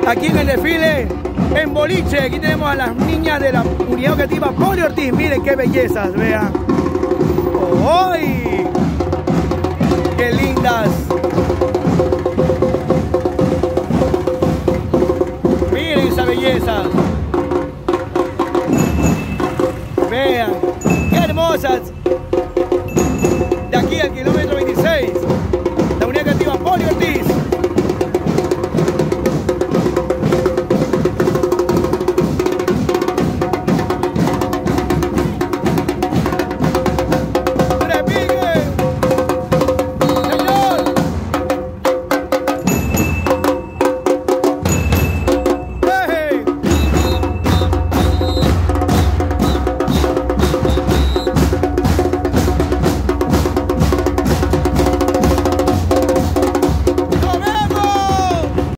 aquí en el desfile en boliche. Aquí tenemos a las niñas de la unidad educativa Poli Ortiz. Miren qué bellezas, vean. ¡Ay! ¡Qué lindas!